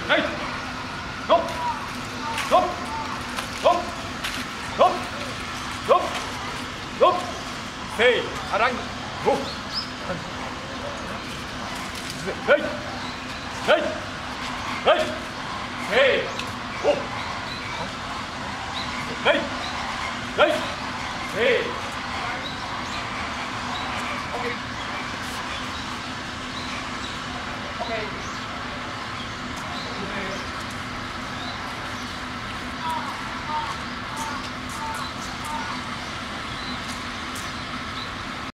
はいののののののせいあらんごはいはいはいせいおはいはいせいオッケーオッケー